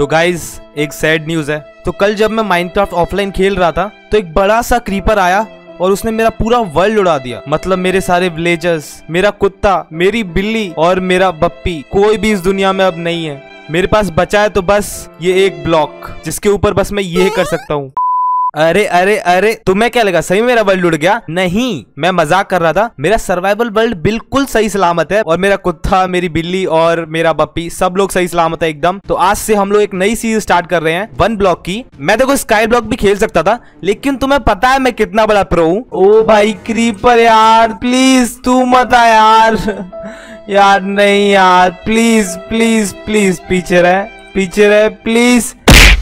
तो गाइज एक sad news है। तो कल जब मैं माइनक्राफ्ट ऑफलाइन खेल रहा था तो एक बड़ा सा क्रीपर आया और उसने मेरा पूरा वर्ल्ड उड़ा दिया। मतलब मेरे सारे विलेजर्स, मेरा कुत्ता, मेरी बिल्ली और मेरा बप्पी, कोई भी इस दुनिया में अब नहीं है। मेरे पास बचा है तो बस ये एक ब्लॉक जिसके ऊपर बस मैं ये कर सकता हूँ। अरे अरे अरे, तुम्हें क्या लगा सही में मेरा वर्ल्ड उड़ गया? नहीं, मैं मजाक कर रहा था। मेरा सर्वाइवल वर्ल्ड बिल्कुल सही सलामत है और मेरा कुत्ता, मेरी बिल्ली और मेरा बप्पी सब लोग सही सलामत है एकदम। तो आज से हम लोग एक नई सीरीज स्टार्ट कर रहे हैं 1 ब्लॉक की। मैं देखो स्काई ब्लॉक भी खेल सकता था, लेकिन तुम्हें पता है मैं कितना बड़ा प्रो हूँ। ओ भाई क्रीपर यार, प्लीज तू मत आ यार। यार नहीं यार, प्लीज प्लीज प्लीज, पीछे रह प्लीज।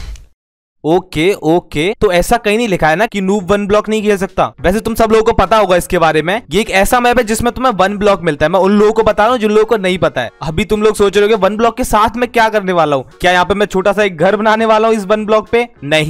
ओके, तो ऐसा कहीं नहीं लिखा है ना कि नूब 1 ब्लॉक नहीं खेल सकता। वैसे तुम सब लोगों को पता होगा इसके बारे में। ये एक ऐसा मैप है जिसमें तुम्हें 1 ब्लॉक मिलता है। मैं उन लोगों को बता रहा हूँ जिन लोगों को नहीं पता है। अभी तुम लोग सोच रहे हो 1 ब्लॉक के साथ मैं क्या करने वाला हूँ? क्या यहाँ पे मैं छोटा सा एक घर बनाने वाला हूँ इस 1 ब्लॉक पे?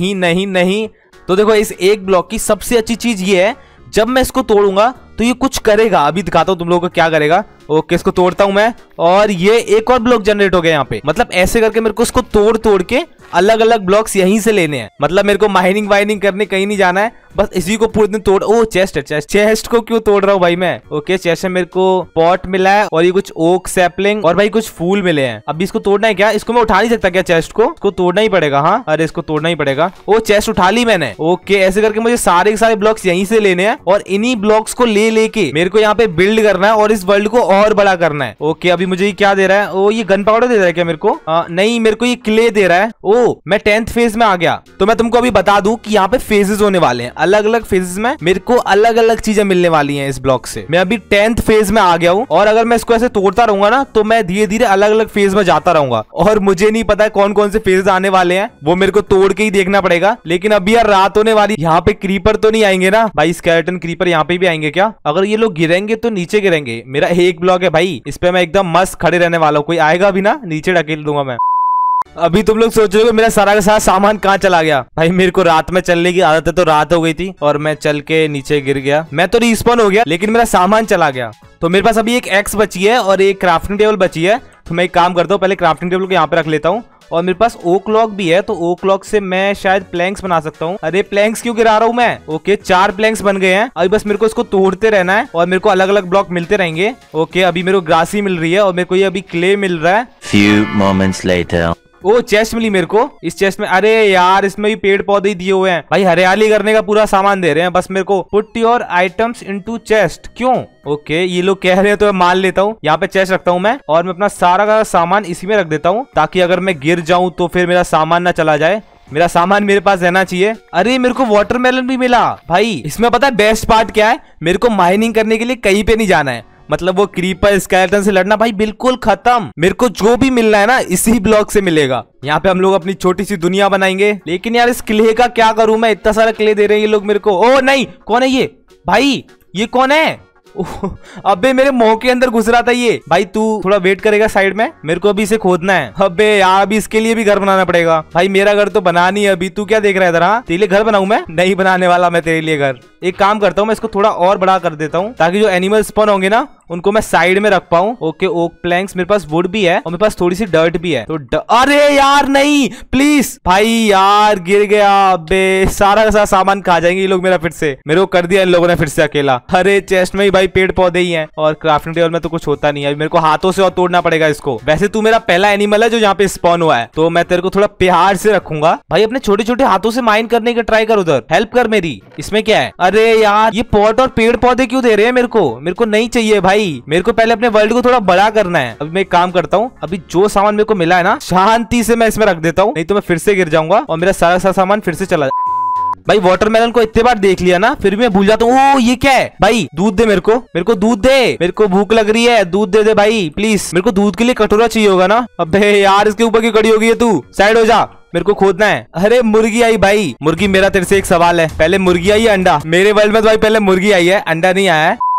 नहीं। तो देखो इस 1 ब्लॉक की सबसे अच्छी चीज ये है, जब मैं इसको तोड़ूंगा तो ये कुछ करेगा। अभी दिखाता हूँ तुम लोगों को क्या करेगा। ओके, इसको तोड़ता हूं मैं और ये एक और ब्लॉक जनरेट हो गया यहाँ पे। मतलब ऐसे करके मेरे को इसको तोड़ के अलग अलग ब्लॉक्स यहीं से लेने हैं। मतलब मेरे को माइनिंग वाइनिंग करने कहीं नहीं जाना है, बस इसी को पूरे दिन तोड़। ओ चेस्ट है, चेस्ट को क्यों तोड़ रहा हूँ भाई मैं? ओके, चेस्ट में मेरे को पॉट मिला है और ये कुछ ओक सैपलिंग और भाई कुछ फूल मिले हैं। अभी इसको तोड़ना है क्या? इसको मैं उठा नहीं सकता क्या चेस्ट को? इसको तोड़ना ही पड़ेगा। हाँ, अरे इसको तोड़ना ही पड़ेगा। ओ चेस्ट उठा ली मैंने। ओके, ऐसे करके मुझे सारे के सारे ब्लॉक्स यहीं से लेने हैं और इन्हीं ब्लॉक्स को लेके मेरे को यहाँ पे बिल्ड करना है और इस वर्ल्ड को और बड़ा करना है। ओके, अभी मुझे ये क्या दे रहा है? ओ ये गन पाउडर दे रहा है क्या मेरे को? नहीं, मेरे को ये क्ले दे रहा है। ओ मैं 10th फेज में आ गया। तो मैं तुमको अभी बता दूं कि यहाँ पे फेजेस होने वाले हैं। अलग अलग फेजेस में मेरे को अलग अलग चीजें मिलने वाली हैं इस ब्लॉक से। मैं अभी 10th फेज में आ गया हूँ और अगर मैं इसको ऐसे तोड़ता रहूंगा ना तो मैं धीरे धीरे अलग अलग फेज में जाता रहूंगा। और मुझे नहीं पता है कौन कौन से फेजेस आने वाले हैं, वो मेरे को तोड़ के ही देखना पड़ेगा। लेकिन अभी यार रात होने वाली, यहाँ पे क्रीपर तो नहीं आएंगे ना भाई? स्केलेटन क्रीपर यहाँ पे भी आएंगे क्या? अगर ये लोग गिरेंगे तो नीचे गिरेंगे। मेरा एक ब्लॉक है भाई, इस पे मैं एकदम मस्त खड़े रहने वाला हूँ। कोई आएगा भी ना, नीचे ढकेल दूंगा मैं। अभी तुम लोग सोच रहे हो मेरा सारा का सारा सामान कहाँ चला गया? भाई मेरे को रात में चलने की आदत है, तो रात हो गई थी और मैं चल के नीचे गिर गया। मैं तो रिस्पॉन हो गया लेकिन मेरा सामान चला गया। तो मेरे पास अभी एक एक्स बची है और एक क्राफ्टिंग टेबल बची है। तो मैं एक काम करता हूँ, पहले क्राफ्टिंग टेबल को यहाँ पे रख लेता हूँ और मेरे पास ओक लॉक भी है, तो ओक लॉक से मैं शायद प्लैंक्स बना सकता हूँ। अरे प्लैंक्स क्यों गिरा रहा हूँ मैं? ओके, 4 प्लैंक्स बन गए हैं। अभी बस मेरे को इसको तोड़ते रहना है और मेरे को अलग अलग ब्लॉक मिलते रहेंगे। ओके, अभी मेरे को ग्रासी मिल रही है और मेरे को ये अभी क्ले मिल रहा है। Few moments later. Oh chest मिली मेरे को। इस चेस्ट में, अरे यार इसमें भी पेड़ पौधे ही दिए हुए हैं भाई। हरियाली करने का पूरा सामान दे रहे हैं। बस मेरे को put your items into chest. क्यों? ओके, ये लोग कह रहे हैं तो मैं मान लेता हूँ। यहाँ पे चेस्ट रखता हूँ मैं और मैं अपना सारा का सामान इसी में रख देता हूँ, ताकि अगर मैं गिर जाऊं तो फिर मेरा सामान ना चला जाए। मेरा सामान मेरे पास रहना चाहिए। अरे मेरे को वाटरमेलन भी मिला भाई। इसमें पता है बेस्ट पार्ट क्या है? मेरे को माइनिंग करने के लिए कहीं पे नहीं जाना है। मतलब वो क्रीपर स्केलेटन से लड़ना भाई बिल्कुल खत्म। मेरे को जो भी मिलना है ना इसी ब्लॉक से मिलेगा। यहाँ पे हम लोग अपनी छोटी सी दुनिया बनाएंगे। लेकिन यार इस क्ले का क्या करूं मैं? इतना सारा क्ले दे रहे हैं ये लोग मेरे को। ओ नहीं, कौन है ये भाई? ये कौन है? अबे मेरे मुंह के अंदर घुस रहा था ये। भाई तू थोड़ा वेट करेगा साइड में, मेरे को अभी इसे खोदना है। अबे यार अभी इसके लिए भी घर बनाना पड़ेगा। भाई मेरा घर तो बना नहीं है अभी। तू क्या देख रहा है इधर? हाँ, तेरे लिए घर बनाऊं मैं? नहीं बनाने वाला मैं तेरे लिए घर। एक काम करता हूँ, मैं इसको थोड़ा और बड़ा कर देता हूँ ताकि जो एनिमल स्पॉन होंगे ना उनको मैं साइड में रख पाऊँ। ओके, ओक प्लैंक्स, मेरे पास वुड भी है और मेरे पास थोड़ी सी डर्ट भी है। तो अरे यार नहीं, प्लीज भाई यार गिर गया। अबे सारा का सारा सामान खा जाएंगे ये लोग मेरा फिर से। मेरे को कर दिया इन लोगों ने फिर से अकेला। अरे चेस्ट में ही भाई पेड़ पौधे ही हैं और क्राफ्टिंग टेबल में तो कुछ होता नहीं है। मेरे को हाथों से और तोड़ना पड़ेगा इसको। वैसे तू मेरा पहला एनिमल है जो यहाँ पे स्पॉन हुआ है, तो मैं तेरे को थोड़ा प्यार से रखूंगा। भाई अपने छोटे छोटे हाथों से माइन करने का ट्राई कर, उधर हेल्प कर मेरी। इसमें क्या है? अरे यार ये पॉट और पेड़ पौधे क्यों दे रहे हैं मेरे को? मेरे को नहीं चाहिए भाई। मेरे को पहले अपने वर्ल्ड को थोड़ा बड़ा करना है। अभी मैं एक काम करता हूँ, अभी जो सामान मेरे को मिला है ना शांति से मैं इसमें रख देता हूँ, नहीं तो मैं फिर से गिर जाऊंगा और मेरा सारा सामान फिर से चला जाए। भाई वाटरमेलन को इतने बार देख लिया ना फिर भी मैं भूल जाता हूँ। ओ ये क्या है भाई? दूध दे मेरे को दूध दे। मेरे को भूख लग रही है, दूध दे दे भाई प्लीज। मेरे को दूध के लिए कटोरा चाहिए होगा ना। अबे यार इसके ऊपर क्यों खड़ी होगी है तू? साइड हो जा, मेरे को खोदना है। अरे मुर्गी आई भाई। मुर्गी, मेरा तेरे से एक सवाल है, पहले मुर्गी आई या अंडा? मेरे वर्ल्ड में तो भाई पहले मुर्गी आई है, अंडा नहीं आया है।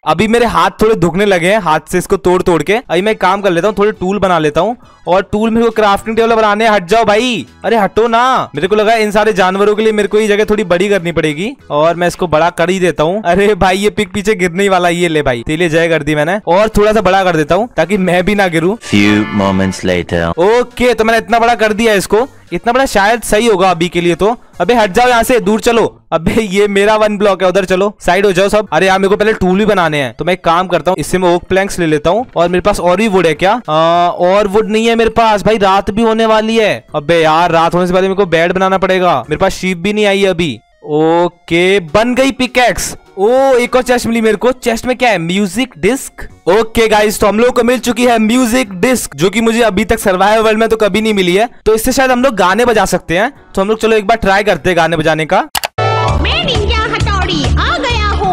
अभी मेरे हाथ थोड़े दुखने लगे हैं हाथ से इसको तोड़ तोड़ के। अभी मैं एक काम कर लेता हूँ, थोड़े टूल बना लेता हूँ। और टूल मेरे को क्राफ्टिंग टेबल बनाने, हट जाओ भाई, अरे हटो ना। मेरे को लगा इन सारे जानवरों के लिए मेरे को ये जगह थोड़ी बड़ी करनी पड़ेगी और मैं इसको बड़ा कर ही देता हूँ। अरे भाई ये पिग पीछे गिरने ही वाला, ये ले भाई, तेरे जय कर दी मैंने। और थोड़ा सा बड़ा कर देता हूँ ताकि मैं भी ना गिरूं। Few moments later. ओके, तो मैंने इतना बड़ा कर दिया इसको, इतना बड़ा शायद सही होगा अभी के लिए तो। अबे हट जाओ यहाँ से, दूर चलो। अबे ये मेरा 1 ब्लॉक है, उधर चलो, साइड हो जाओ सब। अरे यार मेरे को पहले टूल भी बनाने हैं, तो मैं एक काम करता हूँ, इससे मैं ओक प्लैंक्स ले लेता हूँ। और मेरे पास और भी वुड है क्या? और वुड नहीं है मेरे पास भाई, रात भी होने वाली है। अबे यार रात होने से पहले मेरे को बेड बनाना पड़ेगा। मेरे पास शीप भी नहीं आई है अभी। ओके बन गई पिकैक्स। ओ एक और चेस्ट मिली मेरे को। चेस्ट में क्या है? Music disc. ओके गाइस, तो हम लोग को मिल चुकी है म्यूजिक डिस्क, जो कि मुझे अभी तक सर्वाइवल वर्ल्ड में तो कभी नहीं मिली है। तो इससे शायद हम लोग गाने बजा सकते हैं। तो हम लोग चलो एक बार ट्राई करते हैं गाने बजाने का। मैं निंजा हथौड़ी आ गया हूँ।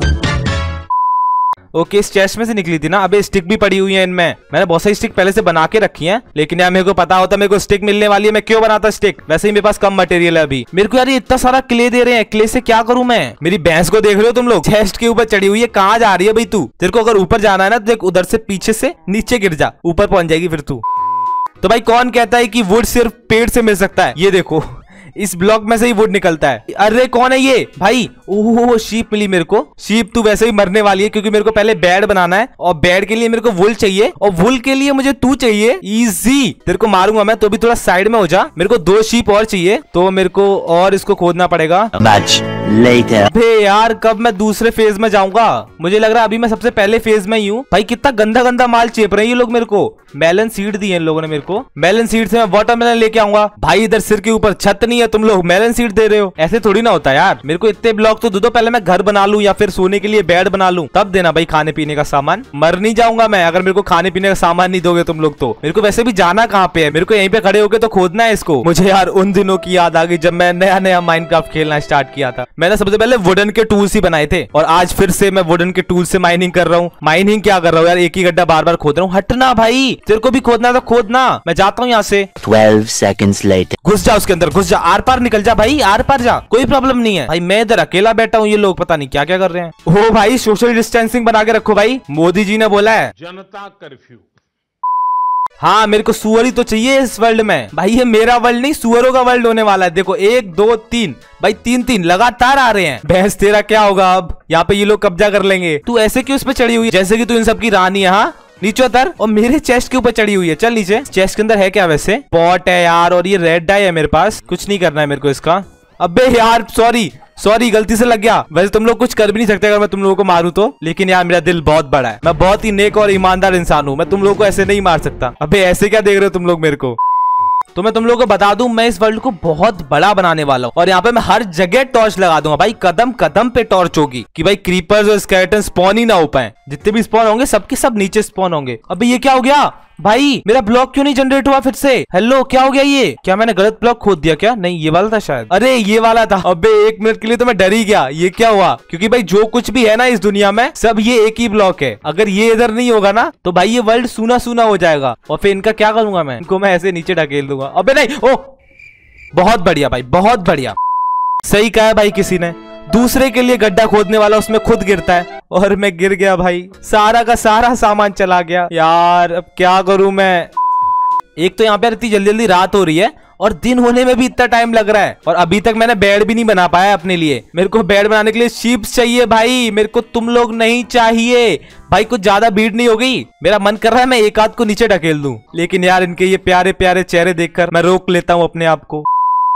ओके इस चेस्ट में से निकली थी ना। अबे स्टिक भी पड़ी हुई है इनमें, मैंने बहुत सारी स्टिक पहले से बना के रखी है। लेकिन यार मेरे को पता होता मेरे को स्टिक मिलने वाली है, मैं क्यों बनाता स्टिक। वैसे ही मेरे पास कम मटेरियल है अभी। मेरे को यार इतना सारा क्ले दे रहे हैं, क्ले से क्या करूं मैं? मेरी भैंस को देख रहे हो तुम लोग, चेस्ट के ऊपर चढ़ी हुई है। कहाँ जा रही है भाई तू? तेरे को अगर ऊपर जाना है ना तो देख उधर से पीछे से नीचे गिर जा, ऊपर पहुंच जाएगी फिर तू। तो भाई कौन कहता है कि वुड सिर्फ पेड़ से मिल सकता है? ये देखो इस ब्लॉक में से ही वुड निकलता है। अरे कौन है ये भाई? ओह शीप मिली मेरे को। शीप तू वैसे ही मरने वाली है क्योंकि मेरे को पहले बेड बनाना है और बेड के लिए मेरे को वुल चाहिए और वुल के लिए मुझे तू चाहिए। इजी, तेरे को मारूंगा मैं, तो भी थोड़ा साइड में हो जा। मेरे को 2 शीप और चाहिए, तो मेरे को और इसको खोदना पड़ेगा। Much later. अबे यार कब मैं दूसरे फेज में जाऊंगा? मुझे लग रहा है अभी मैं सबसे पहले फेज में ही हूँ। भाई कितना गंदा गंदा माल चेप रहे हैं ये लोग मेरे को। मेलन सीड दी है इन लोगों ने मेरे को। मेलन सीड से मैं वाटरमेलन लेके आऊंगा। भाई इधर सिर के ऊपर छत नहीं है, तुम लोग मेलन सीड दे रहे हो। ऐसे थोड़ी ना होता यार। मेरे को इतने ब्लॉक तो दो, पहले मैं घर बना लूं या फिर सोने के लिए बेड बना लूं, तब देना भाई खाने पीने का सामान। मर नहीं जाऊंगा मैं अगर मेरे को खाने पीने का सामान नहीं दोगे तुम लोग तो। मेरे को वैसे भी जाना कहाँ पे है? मेरे को यहीं पे खड़े होके तो खोदना है इसको। मुझे यार उन दिनों की याद आ गई जब मैं नया नया माइनक्राफ्ट खेलना स्टार्ट किया था। मैंने सबसे पहले वुडन के टूल्स ही बनाए थे और आज फिर से मैं वुडन के टूल से माइनिंग कर रहा हूँ। माइनिंग क्या कर रहा हूँ यार, एक ही गड्ढा बार बार खोद रहा हूँ। हटना भाई, तेरे को भी खोदना तो खोदना। मैं जाता हूँ यहाँ से। 12 seconds later. घुस जा उसके अंदर, घुस जा, आर पार निकल जा भाई, आर पार जा, कोई प्रॉब्लम नहीं है भाई। मैं इधर अकेला बैठा हूँ, ये लोग पता नहीं क्या क्या कर रहे हैं। ओ भाई सोशल डिस्टेंसिंग बना के रखो भाई, मोदी जी ने बोला है। जनता कर्फ्यू। हाँ मेरे को सुअर ही तो चाहिए इस वर्ल्ड में भाई। ये मेरा वर्ल्ड नहीं, सुअरों का वर्ल्ड होने वाला है। देखो 1 2 3 भाई, 3 लगातार आ रहे हैं। भैंस तेरा क्या होगा अब? यहाँ पे ये लोग कब्जा कर लेंगे। तू ऐसे क्यों इस पे चढ़ी हुई है जैसे कि तू इन सबकी रानी है? हाँ नीचे उतर। और मेरे चेस्ट के ऊपर चढ़ी हुई है। चल नीचे। चेस्ट के अंदर है क्या वैसे? पॉट है यार और ये रेड डाई है मेरे पास। कुछ नहीं करना है मेरे को इसका। अबे यार सॉरी गलती से लग गया। वैसे तुम लोग कुछ कर भी नहीं सकते अगर मैं तुम लोगों को मारूं तो। लेकिन यार मेरा दिल बहुत बड़ा है, मैं बहुत ही नेक और ईमानदार इंसान हूँ। मैं तुम लोगों को ऐसे नहीं मार सकता। अबे ऐसे क्या देख रहे हो तुम लोग मेरे को? तो मैं तुम लोगों को बता दूं, मैं इस वर्ल्ड को बहुत बड़ा बनाने वाला हूँ और यहाँ पे मैं हर जगह टॉर्च लगा दूंगा भाई। कदम कदम पे टॉर्च होगी कि भाई क्रीपर्स और स्केलेटन स्पॉन ही ना हो पाए। जितने भी स्पॉन होंगे सबके सब नीचे स्पॉन होंगे। अबे ये क्या हो गया भाई? मेरा ब्लॉक क्यों नहीं जनरेट हुआ फिर से? हेलो क्या हो गया ये? क्या मैंने गलत ब्लॉक खोद दिया क्या? नहीं ये वाला था शायद। अरे ये वाला था। अबे 1 मिनट के लिए तो मैं डर ही गया, ये क्या हुआ? क्योंकि भाई जो कुछ भी है ना इस दुनिया में सब ये एक ही ब्लॉक है। अगर ये इधर नहीं होगा ना तो भाई ये वर्ल्ड सूना सूना हो जाएगा। और फिर इनका क्या करूंगा मैं? इनको मैं ऐसे नीचे ढकेल दूंगा। अबे नहीं, ओ बहुत बढ़िया भाई, बहुत बढ़िया। सही कहा भाई किसी ने, दूसरे के लिए गड्ढा खोदने वाला उसमें खुद गिरता है। और मैं गिर गया भाई, सारा का सारा सामान चला गया। यार अब क्या करूं मैं? एक तो यहाँ पे इतनी जल्दी जल्दी रात हो रही है और दिन होने में भी इतना टाइम लग रहा है। और अभी तक मैंने बेड भी नहीं बना पाया अपने लिए। मेरे को बेड बनाने के लिए शीप्स चाहिए भाई। मेरे को तुम लोग नहीं चाहिए भाई। कुछ ज्यादा भीड़ नहीं हो गई? मेरा मन कर रहा है मैं एक आध को नीचे ढकेल दूं, लेकिन यार इनके ये प्यारे प्यारे चेहरे देखकर मैं रोक लेता हूँ अपने आप को।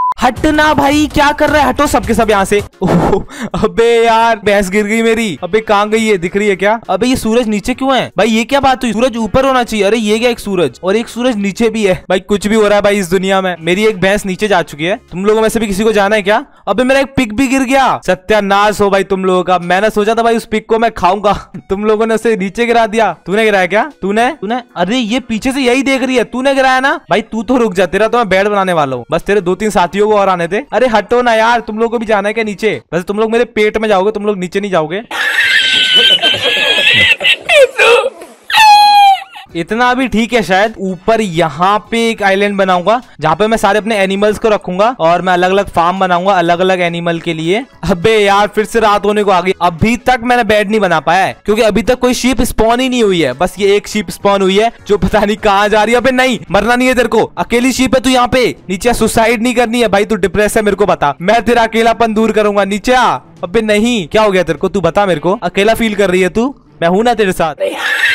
हटना भाई, क्या कर रहा है? हटो सबके सब यहाँ से। ओह, अबे यार भैंस गिर गई मेरी। अबे कहाँ गई है? दिख रही है क्या? अबे ये सूरज नीचे क्यों है भाई? ये क्या बात हुई? सूरज ऊपर होना चाहिए। अरे ये क्या, एक सूरज और एक सूरज नीचे भी है भाई। कुछ भी हो रहा है भाई इस दुनिया में। मेरी एक भैंस नीचे जा चुकी है। तुम लोगों में से भी किसी को जाना है क्या? अबे मेरा एक पिग भी गिर गया। सत्यानाश हो भाई तुम लोगों का। मैंने सोचा था भाई उस पिग को मैं खाऊंगा, तुम लोगों ने उसे नीचे गिरा दिया। तूने गिराया क्या? तूने? अरे ये पीछे से यही देख रही है। तूने गिराया ना भाई? तू तो रुक जा, तेरा तो मैं बेड बनाने वाला हूँ। बस तेरे 2-3 साथियों को और आने दे। अरे हटो ना यार, तुम लोगों को भी जाना है क्या नीचे? वैसे तुम लोग मेरे पेट में जाओगे, तुम लोग नीचे नहीं जाओगे। इतना भी ठीक है शायद। ऊपर यहाँ पे एक आइलैंड बनाऊंगा जहाँ पे मैं सारे अपने एनिमल्स को रखूंगा और मैं अलग अलग फार्म बनाऊंगा अलग अलग एनिमल के लिए। अबे यार फिर से रात होने को आ गई। अभी तक मैंने बेड नहीं बना पाया है क्योंकि अभी तक कोई शीप स्पॉन ही नहीं हुई है। बस ये एक शीप स्पॉन हुई है जो पता नहीं कहाँ जा रही है। अबे नहीं, मरना नहीं है तेरे को, अकेली शीप है तू यहाँ पे। नीचे सुसाइड नहीं करनी है भाई, तू डिप्रेस है मेरे को बता, मैं तेरा अकेलापन दूर करूंगा। नीचे आ। अबे नहीं, क्या हो गया तेरे को, तू बता मेरे को, अकेला फील कर रही है तू? मैं हूं ना तेरे साथ।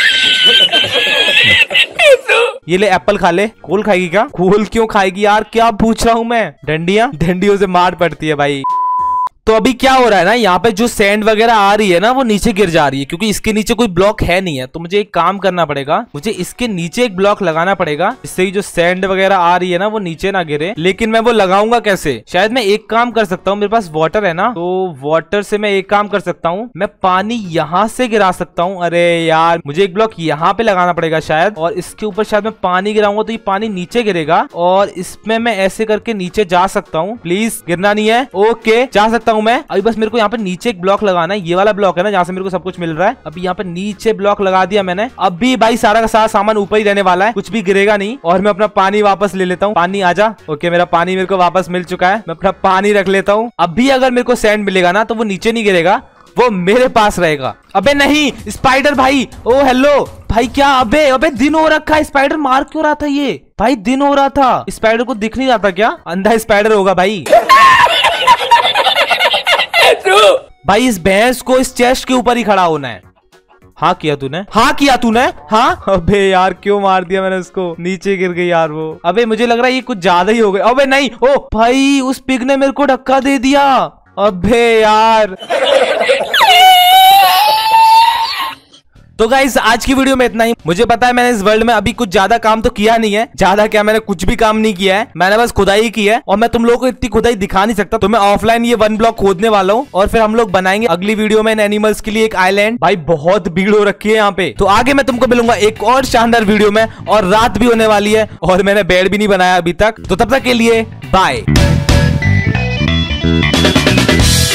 ये ले एप्पल खा ले। कोल खाएगी क्या? कोल क्यों खाएगी यार, क्या पूछ रहा हूँ मैं? डंडियों से मार पड़ती है भाई। तो अभी क्या हो रहा है ना, यहाँ पे जो सैंड वगैरह आ रही है ना वो नीचे गिर जा रही है क्योंकि इसके नीचे कोई ब्लॉक है नहीं है। तो मुझे एक काम करना पड़ेगा, मुझे इसके नीचे एक ब्लॉक लगाना पड़ेगा जिससे कि जो सैंड वगैरह आ रही है ना वो नीचे ना गिरे। लेकिन मैं वो लगाऊंगा कैसे? शायद मैं एक काम कर सकता हूँ, मेरे पास वाटर है ना, तो वाटर से मैं एक काम कर सकता हूँ, मैं पानी यहाँ से गिरा सकता हूँ। अरे यार मुझे एक ब्लॉक यहाँ पे लगाना पड़ेगा शायद, और इसके ऊपर शायद मैं पानी गिराऊंगा तो ये पानी नीचे गिरेगा और इसमें मैं ऐसे करके नीचे जा सकता हूँ। प्लीज गिरना नहीं है। ओके जा सकता हूँ मैं। अभी बस मेरे को यहाँ पे नीचे एक ब्लॉक लगाना है, ये वाला ब्लॉक है ना जहाँ से मेरे को सब कुछ मिल रहा है। अभी यहाँ पे नीचे ब्लॉक लगा दिया मैंने। अभी भाई सारा का सारा सामान ऊपर ही रहने वाला है, कुछ भी गिरेगा नहीं। और मैं अपना पानी वापस ले लेता हूँ। पानी आजा। ओके मेरा पानी मेरे को वापस मिल चुका है, मैं अपना पानी रख लेता हूँ। अभी अगर मेरे को सैंड मिलेगा ना तो वो नीचे नहीं गिरेगा, वो मेरे पास रहेगा। अबे नहीं, स्पाइडर भाई। ओ हेलो भाई, क्या? अबे दिन हो रखा है, स्पाइडर मार क्यों रहा था ये? भाई दिन हो रहा था, स्पाइडर को दिख नहीं रहा था क्या? अंधा स्पाइडर होगा भाई। भाई इस भैंस को इस चेस्ट के ऊपर ही खड़ा होना है। हाँ किया तूने, हाँ किया तूने, हाँ। अबे यार क्यों मार दिया मैंने उसको, नीचे गिर गई यार वो। अबे मुझे लग रहा है ये कुछ ज्यादा ही हो गया। अबे नहीं, ओ भाई उस पिग ने मेरे को धक्का दे दिया। अबे यार। तो गाइस आज की वीडियो में इतना ही। मुझे पता है मैंने इस वर्ल्ड में अभी कुछ ज्यादा काम तो किया नहीं है, ज्यादा क्या मैंने कुछ भी काम नहीं किया है, मैंने बस खुदाई की है और मैं तुम लोगों को इतनी खुदाई दिखा नहीं सकता। तो मैं ऑफलाइन ये 1 ब्लॉक खोदने वाला हूँ और फिर हम लोग बनाएंगे अगली वीडियो में इन एनिमल्स के लिए एक आइलैंड। भाई बहुत भीड़ हो रखी है यहाँ पे। तो आगे मैं तुमको मिलूंगा एक और शानदार वीडियो में, और रात भी होने वाली है और मैंने बेड भी नहीं बनाया अभी तक। तो तब तक के लिए बाय।